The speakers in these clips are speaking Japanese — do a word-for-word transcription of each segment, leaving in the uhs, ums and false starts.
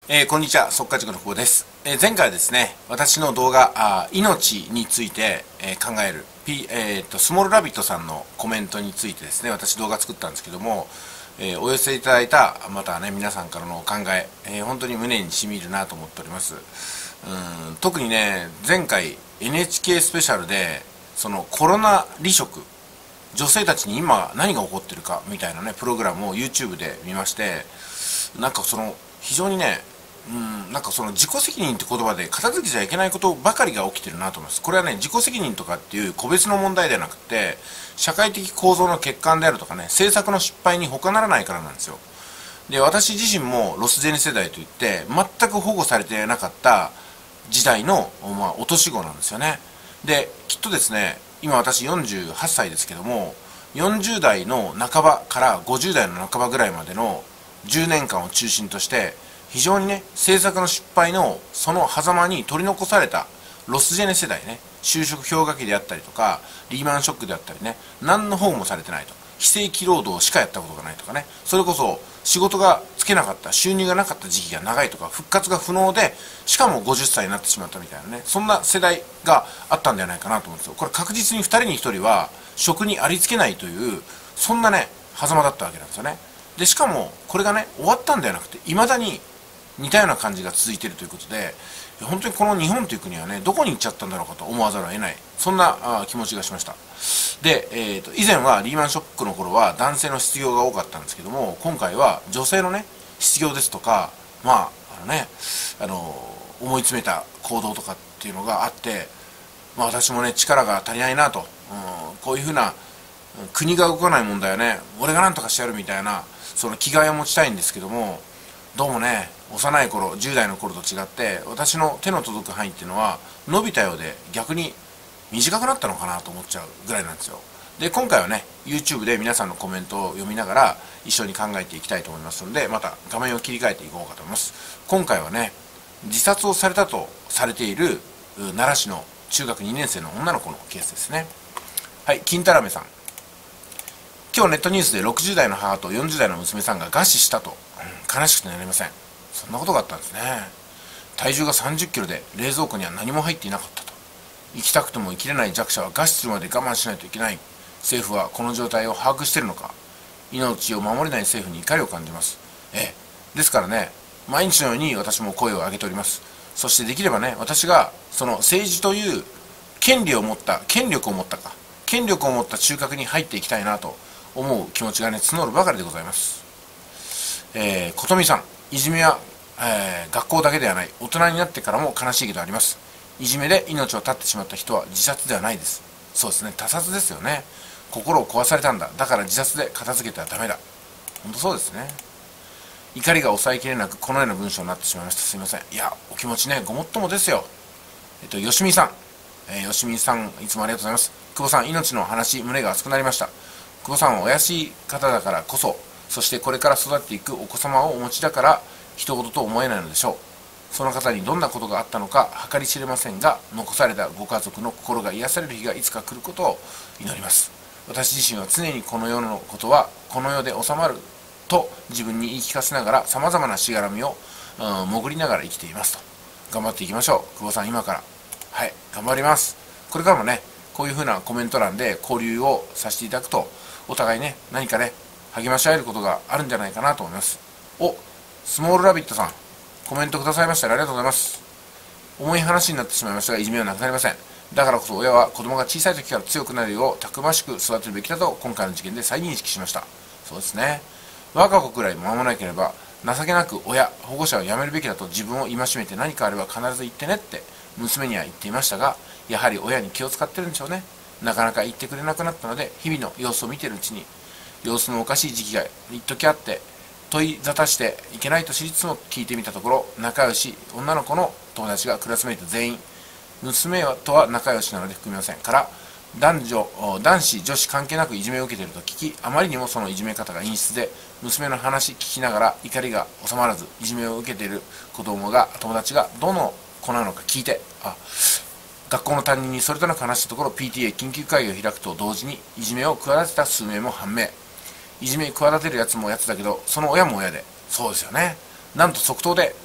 えー、こんにちは、速稼塾の久保です。えー、前回はですね、私の動画、あ命について、えー、考える、P えー、とスモールラビットさんのコメントについてですね、私動画作ったんですけども、えー、お寄せいただいた、またね、皆さんからのお考え、えー、本当に胸にしみるなと思っております。うん特にね、前回 エヌエイチケー スペシャルで、そのコロナ離職、女性たちに今何が起こってるかみたいなね、プログラムを YouTube で見まして、なんかその、非常にね、うんなんかその自己責任って言葉で片付けちゃいけないことばかりが起きてるなと思います。これはね、自己責任とかっていう個別の問題ではなくて、社会的構造の欠陥であるとかね、政策の失敗に他ならないからなんですよ。で、私自身もロスジェネ世代といって全く保護されてなかった時代の、まあ、落とし子なんですよね。で、きっとですね、今私よんじゅうはっさいですけども、よんじゅう代の半ばからごじゅう代の半ばぐらいまでのじゅうねんかんを中心として非常にね、政策の失敗のその狭間に取り残されたロスジェネ世代ね、就職氷河期であったりとか、リーマンショックであったりね、何の保護もされてないと。非正規労働しかやったことがないとかね、それこそ仕事がつけなかった、収入がなかった時期が長いとか、復活が不能で、しかもごじゅっさいになってしまったみたいなね、そんな世代があったんではないかなと思うんですよ。これ確実にふたりにひとりは職にありつけないという、そんなね、狭間だったわけなんですよね。で、しかも、これがね、終わったんではなくて、未だに似たような感じが続いているということで、本当にこの日本という国はね、どこに行っちゃったんだろうかと思わざるを得ない、そんなあ気持ちがしました。で、えーと、以前はリーマンショックの頃は男性の失業が多かったんですけども、今回は女性のね、失業ですとか、まあ、あのね、あの、思い詰めた行動とかっていうのがあって、まあ私もね、力が足りないなと、うん、こういうふうな、国が動かない問題はね、俺が何とかしてやるみたいな、その気概を持ちたいんですけども、どうもね、幼い頃、じゅう代の頃と違って、私の手の届く範囲っていうのは、伸びたようで逆に短くなったのかなと思っちゃうぐらいなんですよ。で、今回はね、YouTube で皆さんのコメントを読みながら、一緒に考えていきたいと思いますので、また画面を切り替えていこうかと思います。今回はね、自殺をされたとされている、奈良市の中学にねん生の女の子のケースですね。はい、金太郎さん。今日ネットニュースでろくじゅう代の母とよんじゅう代の娘さんが餓死したと、うん、悲しくてなりません。そんなことがあったんですね。体重がさんじゅっキロで冷蔵庫には何も入っていなかったと。生きたくても生きれない弱者は餓死するまで我慢しないといけない。政府はこの状態を把握しているのか。命を守れない政府に怒りを感じます。ええ。ですからね、毎日のように私も声を上げております。そしてできればね、私がその政治という権利を持った、権力を持ったか、権力を持った中核に入っていきたいなと思う気持ちがね、募るばかりでございます。えー、ことみさん、いじめは、えー、学校だけではない、大人になってからも悲しいけどあります。いじめで命を絶ってしまった人は自殺ではないです。そうですね、他殺ですよね。心を壊されたんだ、だから自殺で片付けてはダメだ。本当そうですね。怒りが抑えきれなくこのような文章になってしまいました。すいません。いや、お気持ちね、ごもっともですよ。えっと、よしみさん、えー、よしみさん、いつもありがとうございます。久保さん、命の話、胸が熱くなりました。久保さんはお優しい方だからこそ、そしてこれから育っていくお子様をお持ちだから人事と思えないのでしょう。その方にどんなことがあったのか計り知れませんが、残されたご家族の心が癒される日がいつか来ることを祈ります。私自身は常にこの世のことはこの世で収まると自分に言い聞かせながら、さまざまなしがらみを、うん、潜りながら生きていますと。頑張っていきましょう。久保さん、今からはい頑張ります。これからもね、こういうふうなコメント欄で交流をさせていただくと、お互いね、何かね、励まし合えることがあるんじゃないかなと思います。お、スモールラビットさん、コメントくださいました。ありがとうございます。重い話になってしまいましたが、いじめはなくなりません。だからこそ親は子供が小さい時から強くなるようたくましく育てるべきだと、今回の事件で再認識しました。そうですね。我が子くらい間もなければ、情けなく親、保護者を辞めるべきだと自分を戒めて、何かあれば必ず言ってねって娘には言っていましたが、やはり親に気を使ってるんでしょうね。なかなか言ってくれなくなったので、日々の様子を見ているうちに、様子のおかしい時期が一時あって、問い沙汰していけないと知りつつも聞いてみたところ、仲良し女の子の友達がクラスメイト全員、娘とは仲良しなので含みませんから男女男子女子関係なくいじめを受けていると聞き、あまりにもそのいじめ方が陰湿で、娘の話聞きながら怒りが収まらず、いじめを受けている子供が友達がどの子なのか聞いて、あ学校の担任にそれとなく話したところ、 ピーティーエー 緊急会議を開くと同時にいじめを企てた数名も判明。いじめ企てるやつもやつだけど、その親も親で、そうですよね。なんと即答で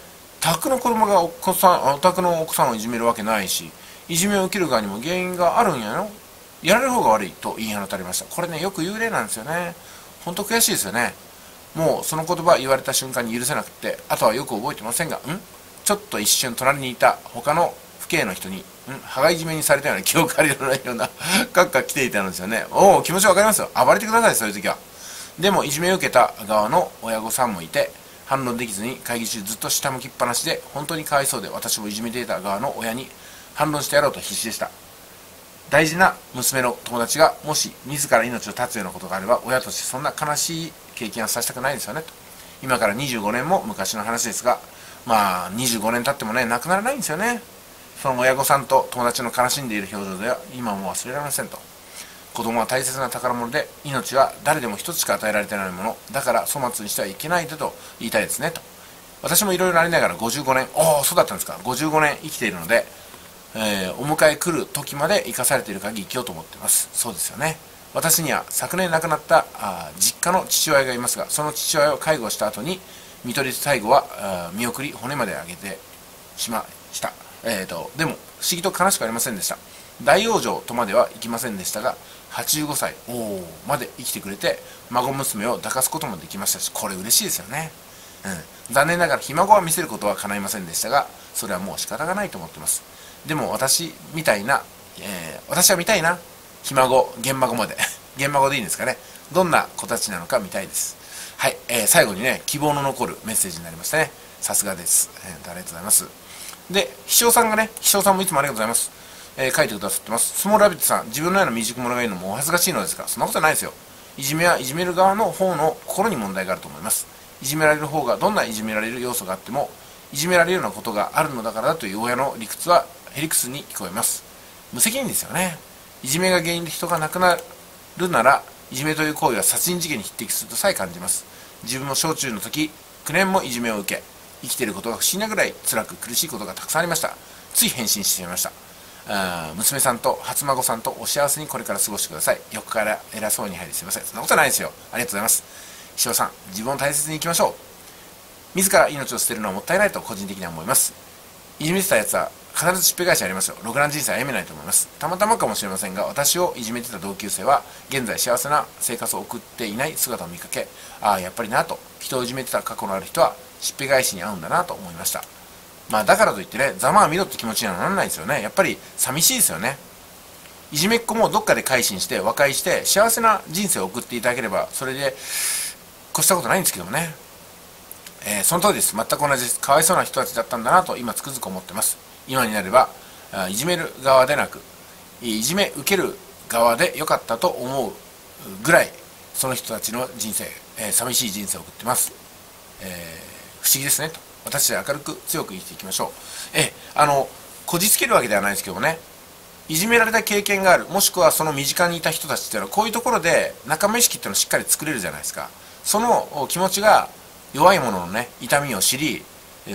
宅の子供がお子さん、お宅の奥さんをいじめるわけないし、いじめを受ける側にも原因があるんやろ、やられる方が悪いと言い放たれました。これね、よく言う例なんですよね。ほんと悔しいですよね。もうその言葉言われた瞬間に許せなくて、あとはよく覚えてませんが、んちょっと一瞬隣にいた他の父兄の人に、ん羽がいじめにされたような記憶ありのないような閣下来ていたんですよね。おお、気持ちわかりますよ。暴れてください、そういう時は。でもいじめを受けた側の親御さんもいて、反論できずに会議中ずっと下向きっぱなしで、本当にかわいそうで、私もいじめていた側の親に反論してやろうと必死でした。大事な娘の友達がもし自ら命を絶つようなことがあれば、親としてそんな悲しい経験はさせたくないですよねと。今からにじゅうごねんも昔の話ですが、まあにじゅうごねん経ってもね、亡くならないんですよね。その親御さんと友達の悲しんでいる表情では今も忘れられませんと。子供は大切な宝物で、命は誰でも一つしか与えられてないものだから、粗末にしてはいけないでと言いたいですねと。私もいろいろありながらごじゅうごねん、おおそうだったんですか、ごじゅうごねん生きているので、えー、お迎え来る時まで生かされている限り生きようと思っています。そうですよね。私には昨年亡くなったあ実家の父親がいますが、その父親を介護した後に看取り最後は見送り骨まであげてしました。えーとでも不思議と悲しくありませんでした。大往生とまではいきませんでしたが、はちじゅうごさいおーまで生きてくれて、孫娘を抱かすこともできましたし、これ嬉しいですよね。うん、残念ながらひ孫は見せることは叶いませんでしたが、それはもう仕方がないと思ってます。でも私みたいな、えー、私は見たいな、ひ孫、現孫まで現孫でいいんですかね。どんな子たちなのか見たいです。はい、えー、最後にね、希望の残るメッセージになりましたね。さすがです、えー、ありがとうございます。で、秘書さんがね、秘書さんもいつもありがとうございます。えー、書いてくださってます。スモールラビットさん、自分のような未熟者がいるのもお恥ずかしいのですが、そんなことないですよ。いじめはいじめる側の方の心に問題があると思います。いじめられる方がどんないじめられる要素があっても、いじめられるようなことがあるのだからだという親の理屈はへりくつに聞こえます。無責任ですよね。いじめが原因で人が亡くなるなら、いじめという行為は殺人事件に匹敵するとさえ感じます。自分も小中の時、きゅうねんもいじめを受け、生きていることが不思議なぐらい辛く苦しいことがたくさんありました。つい返信してしまいました。あ娘さんと初孫さんとお幸せにこれから過ごしてください。横から偉そうに入りすみません。そんなことないですよ。ありがとうございます。石尾さん、自分を大切にいきましょう。自ら命を捨てるのはもったいないと個人的には思います。いじめてたやつは必ずしっぺ返しありますよ。ろくな人生は歩めないと思います。たまたまかもしれませんが、私をいじめてた同級生は現在幸せな生活を送っていない姿を見かけ、ああやっぱりなと、人をいじめてた過去のある人はしっぺ返しに合うんだなと思いました。まあだからといってね、ざまあみろって気持ちにはならないですよね。やっぱり寂しいですよね。いじめっ子もどっかで改心して和解して幸せな人生を送っていただければ、それで越したことないんですけどもね。えー、その通りです。全く同じです。かわいそうな人たちだったんだなと今つくづく思ってます。今になればいじめる側でなく、いじめ受ける側でよかったと思うぐらい、その人たちの人生、えー、寂しい人生を送ってます。えー、不思議ですねと。私は明るく強く生きていきましょう。えあのこじつけるわけではないですけどもね、いじめられた経験がある、もしくはその身近にいた人たちっていうのは、こういうところで仲間意識っていうのをしっかり作れるじゃないですか。その気持ちが弱いもののね、痛みを知り、うん、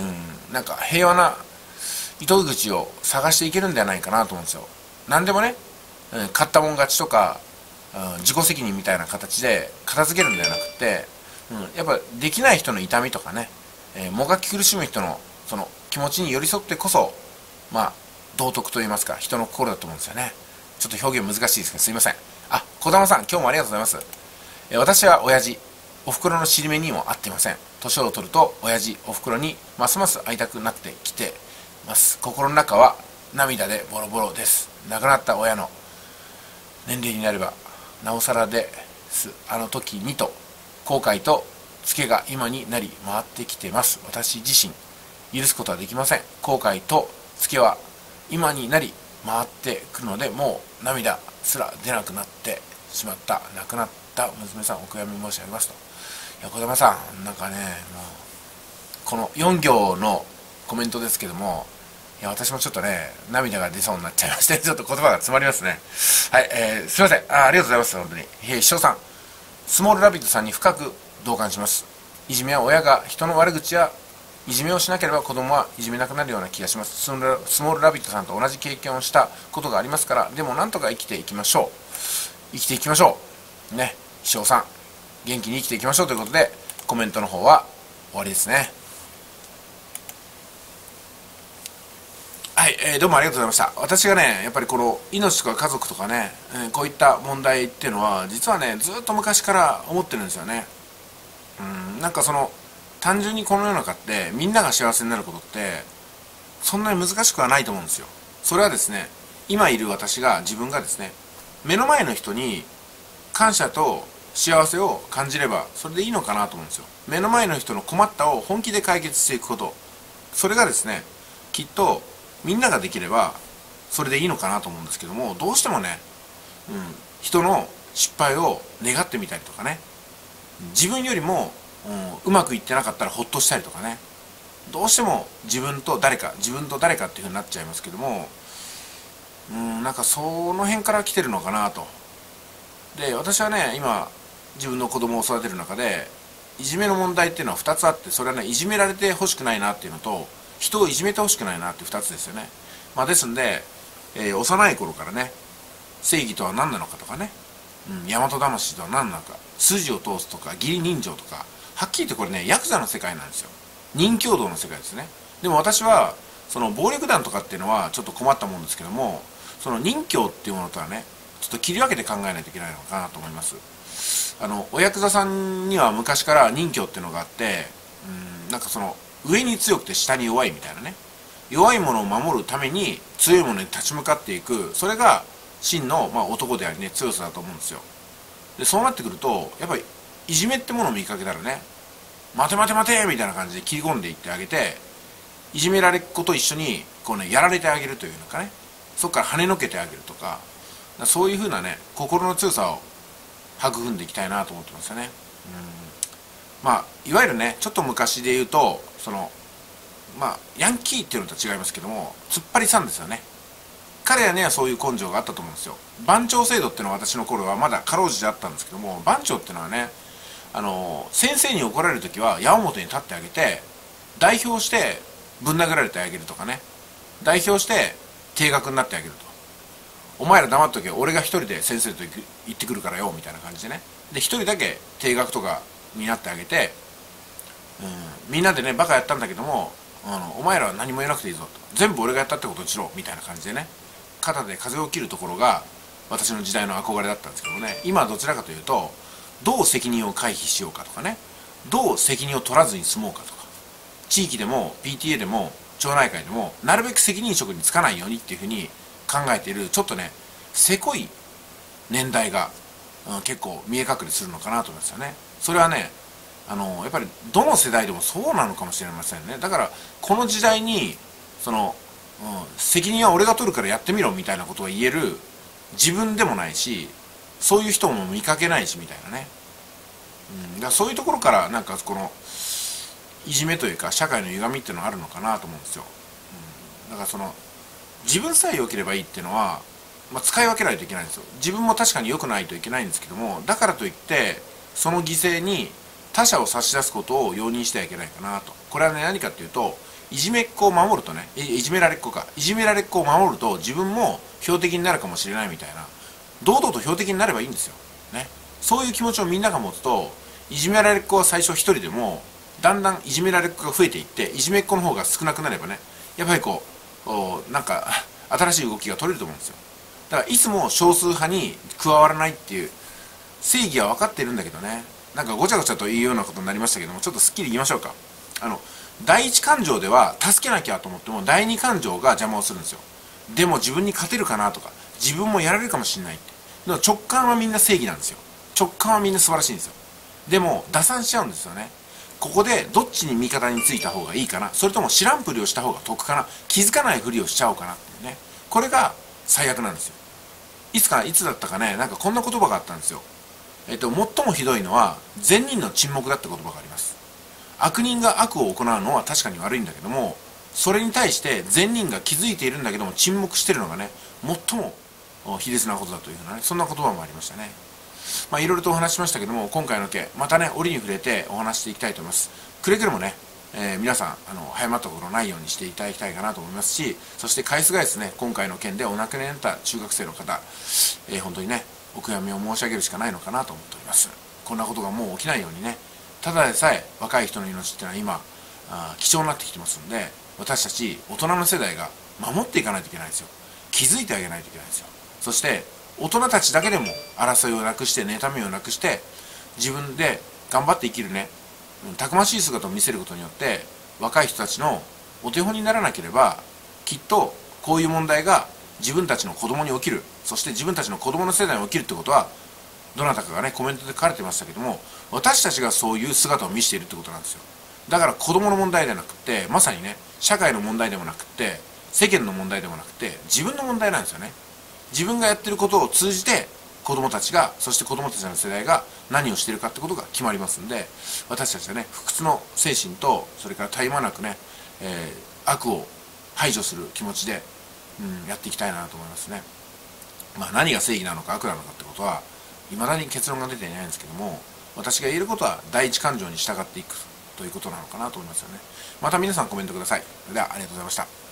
なんか平和な糸口を探していけるんではないかなと思うんですよ。何でもね、うん、買ったもん勝ちとか、うん、自己責任みたいな形で片付けるんではなくて、うん、やっぱできない人の痛みとかね、えー、もがき苦しむ人のその気持ちに寄り添ってこそ、まあ道徳といいますか、人の心だと思うんですよね。ちょっと表現難しいですけどすいません。あ、児玉さん、今日もありがとうございます。えー、私は親父、おふくろの尻目にも合っていません。年を取ると親父、おふくろにますます会いたくなってきてます。心の中は涙でボロボロです。亡くなった親の年齢になればなおさらです。あの時にと後悔とツケが今になり回ってきてます。私自身許すことはできません。後悔とツケは今になり回ってくるので、もう涙すら出なくなってしまった亡くなった娘さん、お悔やみ申し上げますと。いや児玉さん、なんかね、もうこのよん行のコメントですけども、いや私もちょっとね涙が出そうになっちゃいまして、ちょっと言葉が詰まりますね。はい、えー、すいません。 あ, ありがとうございます。本当に、えー、師匠さん、スモールラビットさんに深く同感します。いじめは親が人の悪口やいじめをしなければ子供はいじめなくなるような気がします。スモールラビットさんと同じ経験をしたことがありますから、でもなんとか生きていきましょう。生きていきましょうね。師匠さん、元気に生きていきましょうということで、コメントの方は終わりですね。 、えー、どうもありがとうございました。私がね、やっぱりこの命とか家族とかね、えーこういった問題っていうのは、実はね、ずっと昔から思ってるんですよね。うん、なんかその、単純にこの世の中ってみんなが幸せになることって、そんなに難しくはないと思うんですよ。それはですね、今いる私が、自分がですね、目の前の人に感謝と幸せを感じれば、それでいいのかなと思うんですよ。目の前の人の困ったを本気で解決していくこと。それがですね、きっとみんなができればそれでいいのかなと思うんですけども、どうしてもね、うん、人の失敗を願ってみたりとかね、自分よりも、うん、うまくいってなかったらほっとしたりとかね、どうしても自分と誰か自分と誰かっていうふうになっちゃいますけども、うん、なんかその辺から来てるのかなと。で、私はね、今自分の子供を育てる中でいじめの問題っていうのはふたつあって、それはね、いじめられてほしくないなっていうのと、人をいじめてほしくないなっていうふたつですよね。まあ、ですんで、えー幼い頃からね、正義とは何なのかとかね、うん、大和魂とは何なのか、筋を通すとか義理人情とか、はっきり言ってこれね、ヤクザの世界なんですよ。任侠道の世界ですね。でも私はその暴力団とかっていうのはちょっと困ったもんですけども、その任侠っていうものとはね、ちょっと切り分けて考えないといけないのかなと思います。あのおヤクザさんには昔から任侠っていうのがあって、うん、なんかその上に強くて下に弱いみたいなね、弱いものを守るために強いものに立ち向かっていく、それが真の、まあ、男でありね、強さだと思うんですよ。でそうなってくると、やっぱりいじめってものを見かけたらね、待て待て待てみたいな感じで切り込んでいってあげて、いじめられっ子と一緒にこうね、やられてあげるというのかね、そこから跳ねのけてあげるとか、そういうふうなね、心の強さを育んでいきたいなと思ってますよね。うん、まあいわゆるね、ちょっと昔で言うと、そのまあヤンキーっていうのとは違いますけども、突っ張りさんですよね。彼らにはそういう根性があったと思うんですよ。番長制度っていうのは私の頃はまだかろうじてあったんですけども、番長っていうのはね、あの先生に怒られるときは矢面に立ってあげて、代表してぶん殴られてあげるとかね、代表して定額になってあげると。お前ら黙っとけ、俺が一人で先生と行く行ってくるからよみたいな感じでね、で一人だけ定額とかになってあげて、うん、みんなでねバカやったんだけども、あのお前らは何も言えなくていいぞと、全部俺がやったってことにしろみたいな感じでね、肩で風を切るところが私の時代の憧れだったんですけどもね、今はどちらかというと、どう責任を回避しようかとかね、どう責任を取らずに済もうかとか、地域でも ピーティーエー でも町内会でもなるべく責任職に就かないようにっていうふうに考えている、ちょっとねせこい年代が、うん、結構見え隠れするのかなと思いますよね。それはね、あのやっぱりどの世代でもそうなのかもしれませんね。だからこの時代にその、うん、責任は俺が取るからやってみろみたいなことを言える自分でもないし、そういう人も見かけないしみたいなね、うん、だからそういうところからなんかこのいじめというか社会の歪みっていうのがあるのかなと思うんですよ。うん、だからその自分さえ良ければいいっていうのは、まあ、使い分けないといけないんですよ。自分も確かに良くないといけないんですけども、だからといってその犠牲に他者を差し出すことを容認してはいけないかなと。これはね、何かっていうと、いじめっ子を守るとね、いいじめられっ子かいじめられっ子を守ると自分も標的になるかもしれないみたいな、堂々と標的になればいいんですよ、ね、そういう気持ちをみんなが持つと、いじめられっ子は最初一人でもだんだんいじめられっ子が増えていって、いじめっ子の方が少なくなればね、やっぱりこうなんか新しい動きが取れると思うんですよ。だからいつも少数派に加わらないっていう正義は分かっているんだけどね、なんかごちゃごちゃというようなことになりましたけども、ちょっとすっきり言いましょうか。あの第一感情では助けなきゃと思っても第二感情が邪魔をするんですよ。でも自分に勝てるかなとか、自分もやられるかもしれないって。でも直感はみんな正義なんですよ。直感はみんな素晴らしいんですよ。でも打算しちゃうんですよね。ここでどっちに味方についた方がいいかな、それとも知らんぷりをした方が得かな、気づかないふりをしちゃおうかなっていうね、これが最悪なんですよ。いつかいつだったかね、なんかこんな言葉があったんですよ。えっと最もひどいのは善人の沈黙だって言葉があります。悪人が悪を行うのは確かに悪いんだけども、それに対して善人が気づいているんだけども沈黙しているのがね、最も卑劣なことだというふうなね、そんな言葉もありましたね。まあいろいろとお話ししましたけども、今回の件またね折に触れてお話していきたいと思います。くれぐれもね、えー、皆さんあの早まったことないようにしていただきたいかなと思いますし、そして返すがですね、今回の件でお亡くなりになった中学生の方、えー、本当にねお悔やみを申し上げるしかないのかなと思っております。こんなことがもう起きないようにね、ただでさえ若い人の命っていうのは今あ貴重になってきてますんで、私たち大人の世代が守っていかないといけないんですよ。気づいてあげないといけないんですよ。そして大人たちだけでも争いをなくして妬みをなくして自分で頑張って生きるね、たくましい姿を見せることによって若い人たちのお手本にならなければ、きっとこういう問題が自分たちの子供に起きる、そして自分たちの子供の世代に起きるってことは、どなたかがねコメントで書かれてましたけども、私たちがそういう姿を見せているってことなんですよ。だから子供の問題ではなくて、まさにね社会の問題でもなくて、世間の問題でもなくて、自分の問題なんですよね。自分がやってることを通じて子供たちが、そして子供たちの世代が何をしているかってことが決まりますんで、私たちはね不屈の精神と、それから絶え間なくね、えー、悪を排除する気持ちで、うん、やっていきたいなと思いますね。まあ何が正義なのか悪なのかってことは未だに結論が出ていないんですけども、私が言えることは第一感情に従っていくということなのかなと思いますよね。また皆さんコメントください。それではありがとうございました。